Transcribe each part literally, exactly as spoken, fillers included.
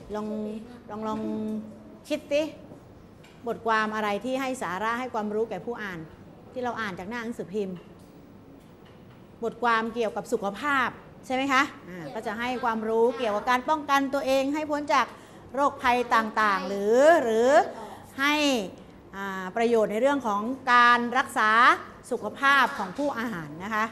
ลองลองลองคิดสิบทความอะไรที่ให้สาระให้ความรู้แก่ผู้อ่านที่เราอ่านจากหน้าหนังสือพิมพ์บทความเกี่ยวกับสุขภาพใช่ไหมคะอ่าก็จะให้ความรู้เกี่ยวกับการป้องกันตัวเองให้พ้นจากโรคภัยต่างๆหรือหรือให้ประโยชน์ในเรื่องของการรักษาสุขภาพของผู้อ่านนะคะ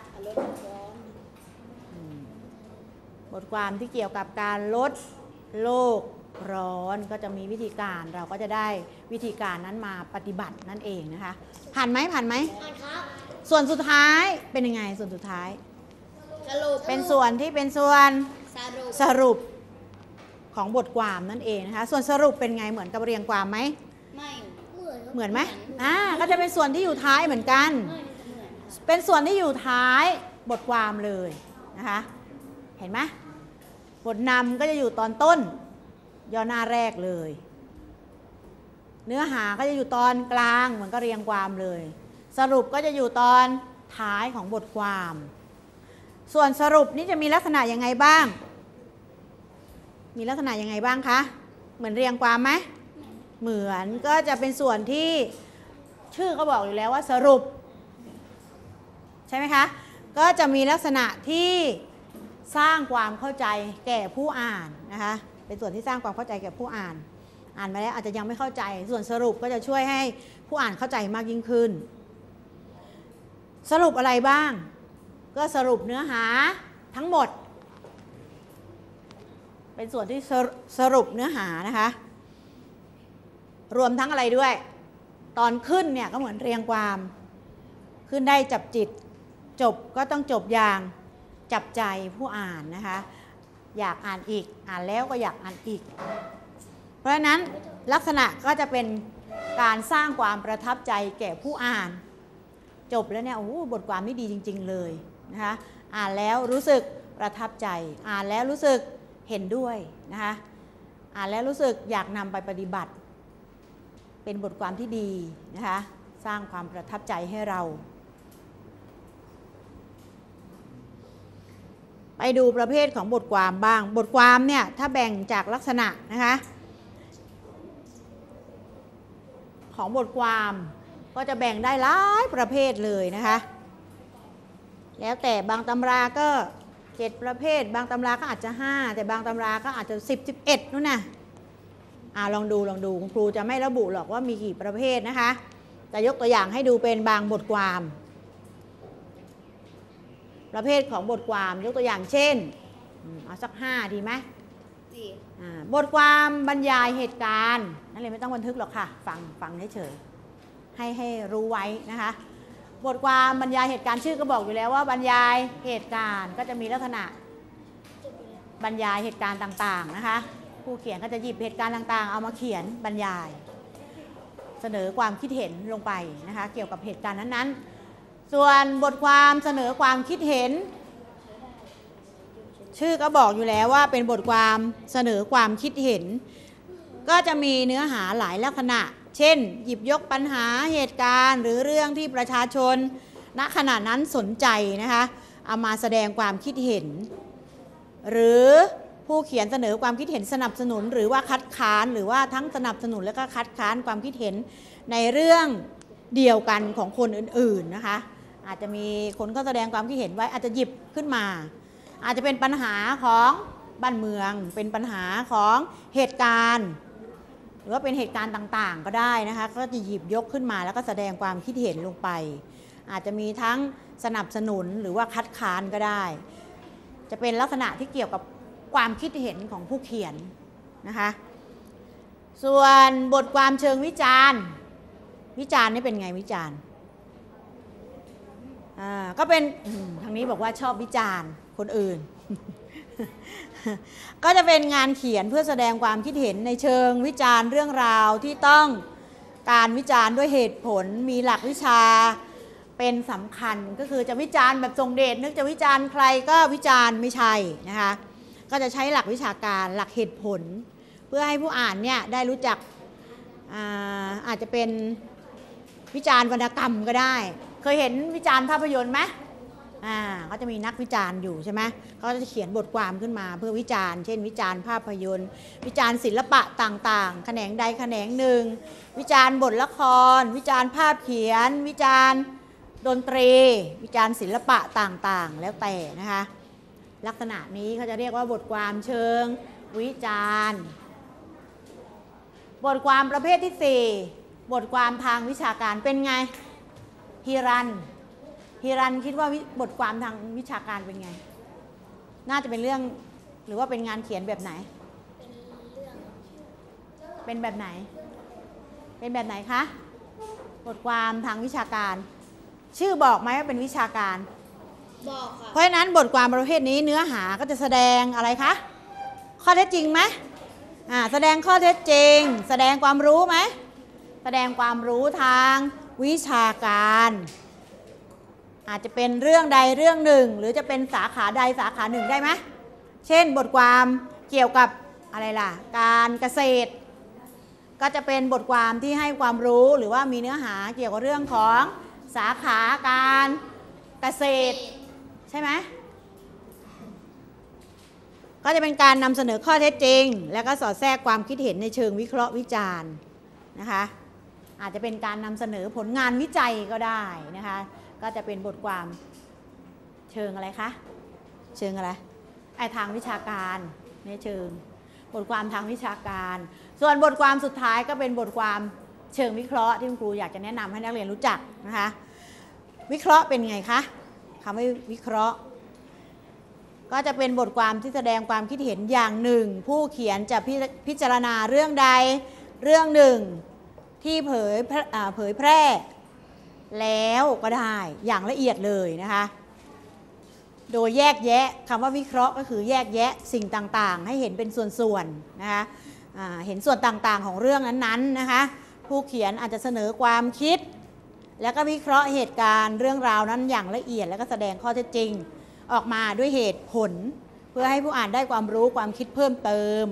บทความที่เกี่ยวกับการลดโลกร้อนก็จะมีวิธีการเราก็จะได้วิธีการนั้นมาปฏิบัตินั่นเองนะคะผ่านไหมผ่านไหมผ่านครับส่วนสุดท้ายเป็นยังไงส่วนสุดท้ายสรุปเป็นส่วนที่เป็นส่วนสรุปสรุปของบทความนั่นเองนะคะส่วนสรุปเป็นไงเหมือนกับเรียงความไหมไม่เหมือนไหมอ่าก็จะเป็นส่วนที่อยู่ท้ายเหมือนกันเป็นส่วนที่อยู่ท้ายบทความเลยนะคะเห็นไหมบทนำก็จะอยู่ตอนต้นย่อหน้าแรกเลยเนื้อหาก็จะอยู่ตอนกลางเหมือนก็เรียงความเลยสรุปก็จะอยู่ตอนท้ายของบทความส่วนสรุปนี้จะมีลักษณะยังไงบ้างมีลักษณะยังไงบ้างคะเหมือนเรียงความไหมเหมือนก็จะเป็นส่วนที่ชื่อเขาบอกอยู่แล้วว่าสรุปใช่ไหมคะก็จะมีลักษณะที่สร้างความเข้าใจแก่ผู้อ่านนะคะเป็นส่วนที่สร้างความเข้าใจแก่ผู้อ่านอ่านมาแล้วอาจจะยังไม่เข้าใจส่วนสรุปก็จะช่วยให้ผู้อ่านเข้าใจมากยิ่งขึ้นสรุปอะไรบ้างก็สรุปเนื้อหาทั้งหมดเป็นส่วนที่สรุปเนื้อหานะคะรวมทั้งอะไรด้วยตอนขึ้นเนี่ยก็เหมือนเรียงความขึ้นได้จับจิตจบก็ต้องจบอย่างจับใจผู้อ่านนะคะอยากอ่านอีกอ่านแล้วก็อยากอ่านอีกเพราะฉะนั้นลักษณะก็จะเป็นการสร้างความประทับใจแก่ผู้อ่านจบแล้วเนี่ยโอ้โหบทความนี่ดีจริงๆเลยนะคะอ่านแล้วรู้สึกประทับใจอ่านแล้วรู้สึกเห็นด้วยนะคะอ่านแล้วรู้สึกอยากนำไปปฏิบัติเป็นบทความที่ดีนะคะสร้างความประทับใจให้เราไปดูประเภทของบทความบ้างบทความเนี่ยถ้าแบ่งจากลักษณะนะคะของบทความก็จะแบ่งได้หลายประเภทเลยนะคะแล้วแต่บางตำราก็เจ็ดประเภทบางตำราก็อาจจะห้าแต่บางตำราก็อาจจะสิบ สิบเอ็ดนู่นน่ะอ่าลองดูลองดูคุณครูจะไม่ระบุหรอกว่ามีกี่ประเภทนะคะจะยกตัวอย่างให้ดูเป็นบางบทความประเภทของบทความยกตัวอย่างเช่นเอาสักห้าดีไหมดีบทความบรรยายเหตุการณ์นั่นเลยไม่ต้องบันทึกหรอกค่ะฟังฟังเฉยๆให้ให้รู้ไว้นะคะบทความบรรยายเหตุการณ์ชื่อก็บอกอยู่แล้วว่าบรรยายเหตุการณ์ก็จะมีลักษณะบรรยายเหตุการณ์ต่างๆนะคะผู้เขียนก็จะหยิบเหตุการณ์ต่างๆเอามาเขียนบรรยายเสนอความคิดเห็นลงไปนะคะเกี่ยวกับเหตุการณ์นั้นๆส่วนบทความเสนอความคิดเห็นชื่อก็บอกอยู่แล้วว่าเป็นบทความเสนอความคิดเห็นก็จะมีเนื้อหาหลายลักษณะเช่นหยิบยกปัญหาเหตุการณ์หรือเรื่องที่ประชาชนณขณะนั้นสนใจนะคะเอามาแสดงความคิดเห็นหรือผู้เขียนเสนอความคิดเห็นสนับสนุนหรือว่าคัดค้านหรือว่าทั้งสนับสนุนและก็คัดค้านความคิดเห็นในเรื่องเดียวกันของคนอื่นๆนะคะอาจจะมีคนก็แสดงความคิดเห็นไว้อาจจะหยิบขึ้นมาอาจจะเป็นปัญหาของบ้านเมืองเป็นปัญหาของเหตุการณ์หรือว่าเป็นเหตุการณ์ต่างๆก็ได้นะคะก็จะหยิบยกขึ้นมาแล้วก็แสดงความคิดเห็นลงไปอาจจะมีทั้งสนับสนุนหรือว่าคัดค้านก็ได้จะเป็นลักษณะที่เกี่ยวกับความคิดเห็นของผู้เขียนนะคะส่วนบทความเชิงวิจารณ์วิจารณ์นี่เป็นไงวิจารณ์อ่าก็เป็นทางนี้บอกว่าชอบวิจารณ์คนอื่น ก็จะเป็นงานเขียนเพื่อแสดงความคิดเห็นในเชิงวิจารณ์เรื่องราวที่ต้องการวิจารณ์ด้วยเหตุผลมีหลักวิชาเป็นสำคัญก็คือจะวิจารณ์แบบทรงเดชนึกจะวิจารณ์ใครก็วิจารณ์ไม่ใช่นะคะก็จะใช้หลักวิชาการหลักเหตุผลเพื่อให้ผู้อ่านเนี่ยได้รู้จัก อาอาจจะเป็นวิจารณ์วรรณกรรมก็ได้เคยเห็นวิจารณ์ภาพยนตร์ไหมอ่าเขาจะมีนักวิจารณ์อยู่ใช่ไหมเขาจะเขียนบทความขึ้นมาเพื่อวิจารณ์เช่นวิจารณ์ภาพยนตร์วิจารณ์ศิลปะต่างๆแขนงใดแขนงหนึ่งวิจารณ์บทละครวิจารณ์ภาพเขียนวิจารณ์ดนตรีวิจารณ์ศิลปะต่างๆแล้วแต่นะคะลักษณะนี้เขาจะเรียกว่าบทความเชิงวิจารณ์บทความประเภทที่สี่บทความทางวิชาการเป็นไงฮิรันฮิรันคิดว่าบทความทางวิชาการเป็นไงน่าจะเป็นเรื่องหรือว่าเป็นงานเขียนแบบไหนเป็นแบบไหนเป็นแบบไหนคะบทความทางวิชาการชื่อบอกไหมว่าเป็นวิชาการบอกค่ะเพราะฉะนั้นบทความประเภทนี้เนื้อหาก็จะแสดงอะไรคะข้อเท็จจริงไหมอ่าแสดงข้อเท็จจริงแสดงความรู้ไหมแสดงความรู้ทางวิชาการอาจจะเป็นเรื่องใดเรื่องหนึ่งหรือจะเป็นสาขาใดสาขาหนึ่งได้ไหมเช่นบทความเกี่ยวกับอะไรล่ะการเกษตรก็จะเป็นบทความที่ให้ความรู้หรือว่ามีเนื้อหาเกี่ยวกับเรื่องของสาขาการเกษตรใช่ไหมก็จะเป็นการนำเสนอข้อเท็จจริงแล้วก็สอดแทรกความคิดเห็นในเชิงวิเคราะห์วิจารณ์นะคะอาจจะเป็นการนำเสนอผลงานวิจัยก็ได้นะคะก็จะเป็นบทความเชิงอะไรคะเชิงอะไรไอทางวิชาการในเชิงบทความทางวิชาการส่วนบทความสุดท้ายก็เป็นบทความเชิงวิเคราะห์ที่คุณครูอยากจะแนะนำให้นักเรียนรู้จักนะคะวิเคราะห์เป็นไงคะคำว่าวิเคราะห์ก็จะเป็นบทความที่แสดงความคิดเห็นอย่างหนึ่งผู้เขียนจะพิจารณาเรื่องใดเรื่องหนึ่งที่เผยเผยแพร่แล้วก็ได้อย่างละเอียดเลยนะคะโดยแยกแยะคำว่าวิเคราะห์ก็คือแยกแยะสิ่งต่างๆให้เห็นเป็นส่วนๆนะคะเห็นส่วนต่างๆของเรื่องนั้นๆนะคะผู้เขียนอาจจะเสนอความคิดแล้วก็วิเคราะห์เหตุการณ์เรื่องราวนั้นอย่างละเอียดแล้วก็แสดงข้อเท็จจริงออกมาด้วยเหตุผลเพื่อให้ผู้อ่านได้ความรู้ความคิดเพิ่มเติม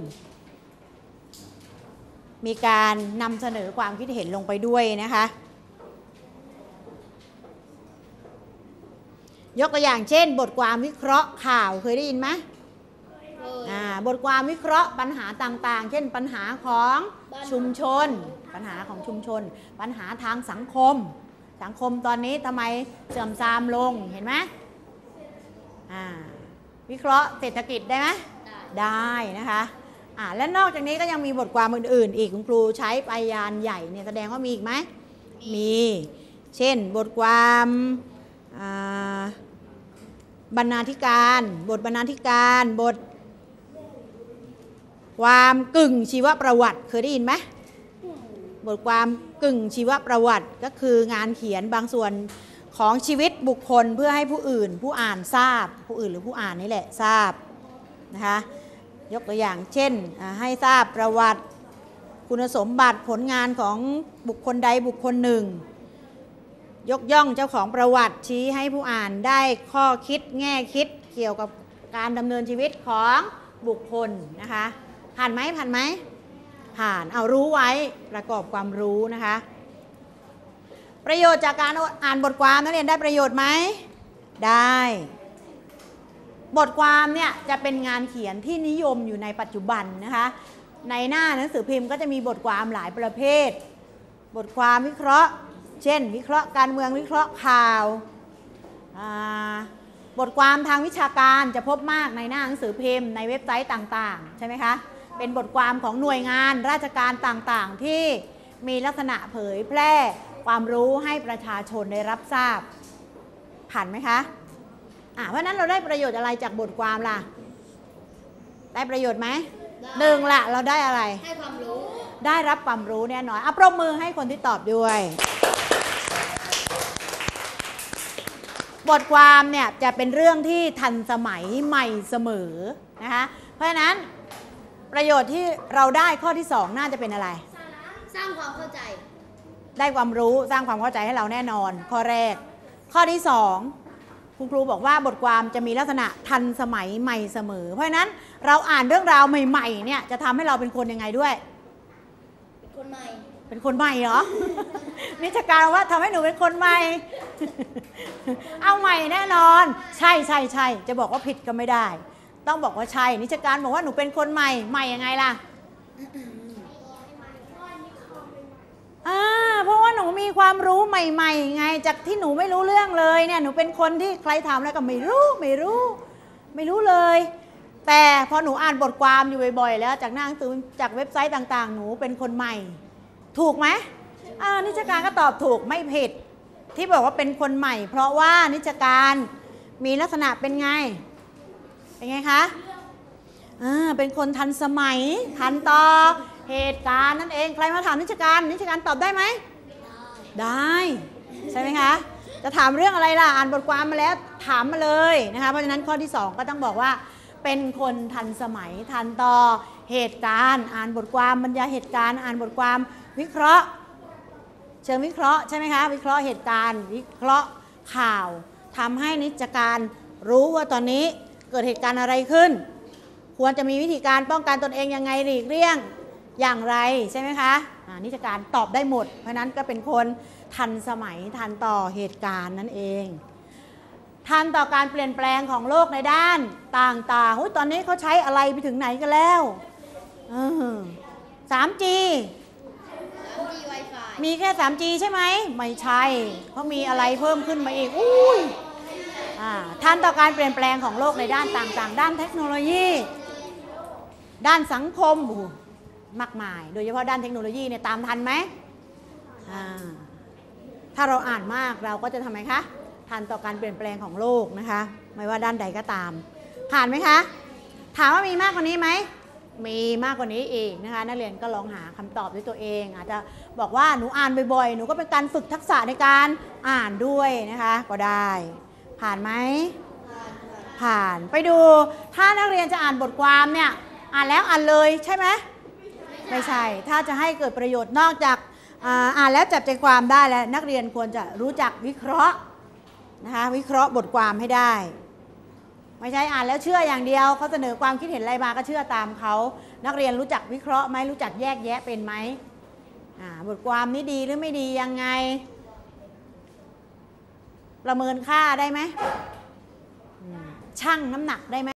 มีการนำเสนอความคิดเห็นลงไปด้วยนะคะยกตัวอย่างเช่นบทความวิเคราะห์ข่าวเคยได้ยินไหมบทความวิเคราะห์ปัญหาต่างๆเช่นปัญหาของชุมชนปัญหาของชุมชนปัญหาทางสังคมสังคมตอนนี้ทำไมเสื่อมทรามลงเห็นไหมวิเคราะห์เศรษฐกิจได้ไหมได้นะคะและนอกจากนี้ก็ยังมีบทความอื่นๆอีกคุณครูใช้พยานใหญ่เนี่ยแสดงว่ามีอีกไหมมีเช่นบทความบรรณาธิการบทบรรณาธิการบทความกึ่งชีวประวัติเคยได้ยินไหมบทความกึ่งชีวประวัติก็คืองานเขียนบางส่วนของชีวิตบุคคลเพื่อให้ผู้อื่นผู้อ่านทราบผู้อื่นหรือผู้อ่านนี่แหละทราบนะคะยกตัวอย่างเช่นให้ทราบประวัติคุณสมบัติผลงานของบุคคลใดบุคคลหนึ่งยกย่องเจ้าของประวัติชี้ให้ผู้อ่านได้ข้อคิดแง่คิดเกี่ยวกับการดำเนินชีวิตของบุคคลนะคะผ่านไหมผ่านไหมผ่านเอารู้ไว้ประกอบความรู้นะคะประโยชน์จากการอ่านบทความนักเรียนได้ประโยชน์ไหมได้บทความเนี่ยจะเป็นงานเขียนที่นิยมอยู่ในปัจจุบันนะคะในหน้าหนังสือพิมพ์ก็จะมีบทความหลายประเภทบทความวิเคราะห์เช่นวิเคราะห์การเมืองวิเคราะห์ข่าวบทความทางวิชาการจะพบมากในหน้าหนังสือพิมพ์ในเว็บไซต์ต่างๆใช่ไหมคะเป็นบทความของหน่วยงานราชการต่างๆที่มีลักษณะเผยแพร่ความรู้ให้ประชาชนได้รับทราบผ่านไหมคะอ่าเพราะนั้นเราได้ประโยชน์อะไรจากบทความล่ะได้ประโยชน์ไหมหนึ่งละเราได้อะไรให้ความรู้ได้รับความรู้แน่นอนเอาปรบมือให้คนที่ตอบด้วยบทความเนี่ยจะเป็นเรื่องที่ทันสมัยใหม่เสมอนะคะเพราะฉะนั้นประโยชน์ที่เราได้ข้อที่สองน่าจะเป็นอะไรสร้างความเข้าใจได้ความรู้สร้างความเข้าใจให้เราแน่นอนข้อแรกข้อที่สองคุณครูบอกว่าบทความจะมีลักษณะทันสมัยใหม่เสมอเพราะฉะนั้นเราอ่านเรื่องราวใหม่ๆเนี่ยจะทำให้เราเป็นคนยังไงด้วยเป็นคนใหม่เป็นคนใหม่เหรอ นิชการว่าทำให้หนูเป็นคนใหม่ เอาใหม่แน่นอน ใช่ใช่ใช่จะบอกว่าผิดก็ไม่ได้ ต้องบอกว่าใช่นิชการบอกว่าหนูเป็นคนใหม่ใหม่ยังไงล่ะอ่าเพราะว่าหนูมีความรู้ใหม่ๆไงจากที่หนูไม่รู้เรื่องเลยเนี่ยหนูเป็นคนที่ใครถามอะไรก็ไม่รู้ไม่รู้ ไม่รู้เลย แต่พอหนูอ่านบทความอยู่บ่อยๆแล้วจากหน้าหนังสือจากเว็บไซต์ต่างๆหนูเป็นคนใหม่ถูกไหมอ่านิชการก็ตอบถูกไม่ผิดที่บอกว่าเป็นคนใหม่เพราะว่านิชการมีลักษณะเป็นไงเป็นไงคะอ่าเป็นคนทันสมัยทันต่อเหตุการณ์นั่นเองใครมาถามนิชการนิชการตอบได้ไหมได้ใช่ไหมคะจะถามเรื่องอะไรล่ะอ่านบทความมาแล้วถามมาเลยนะคะเพราะฉะนั้นข้อที่สองก็ต้องบอกว่าเป็นคนทันสมัยทันต่อเหตุการณ์อ่านบทความบรรยายเหตุการณ์อ่านบทความวิเคราะห์เชิงวิเคราะห์ใช่ไหมคะวิเคราะห์เหตุการณ์วิเคราะห์ข่าวทำให้นิจการรู้ว่าตอนนี้เกิดเหตุการณ์อะไรขึ้นควรจะมีวิธีการป้องกันตนเองยังไงหลีกเลี่ยงอย่างไรใช่ไหมคะนิจการตอบได้หมดเพราะนั้นก็เป็นคนทันสมัยทันต่อเหตุการณ์นั่นเองทันต่อการเปลี่ยนแปลงของโลกในด้านต่างๆตอนนี้เขาใช้อะไรไปถึงไหนกันแล้วสามจี มีแค่ ทรีจี ใช่ไหมไม่ใช่เพราะมีอะไรเพิ่มขึ้นมาอีกอุ้ยทันต่อการเปลี่ยนแปลงของโลกในด้านต่างๆด้านเทคโนโลยีด้านสังคมมากมายโดยเฉพาะด้านเทคโนโลยีเนี่ยตามทันไหมถ้าเราอ่านมากเราก็จะทำไมคะทันต่อการเปลี่ยนแปลงของโลกนะคะไม่ว่าด้านใดก็ตามผ่านไหมคะถามว่ามีมากกว่านี้ไหมมีมากกว่านี้อีกนะคะนักเรียนก็ลองหาคำตอบด้วยตัวเองอาจจะบอกว่าหนูอ่านบ่อยๆหนูก็เป็นการฝึกทักษะในการอ่านด้วยนะคะก็ได้ผ่านไหมผ่านไปดูถ้านักเรียนจะอ่านบทความเนี่ยอ่านแล้วอ่านเลยใช่ไหมไม่ใช่ถ้าจะให้เกิดประโยชน์นอกจากอ่านแล้วจับใจความได้แล้วนักเรียนควรจะรู้จักวิเคราะห์นะคะวิเคราะห์บทความให้ได้ไม่ใช่อ่านแล้วเชื่ออย่างเดียวเขาเสนอความคิดเห็นอะไรมาก็เชื่อตามเขานักเรียนรู้จักวิเคราะห์ไหมรู้จักแยกแยะเป็นไหมบทความนี้ดีหรือไม่ดียังไงประเมินค่าได้ไหมชั่งน้ำหนักได้ไหม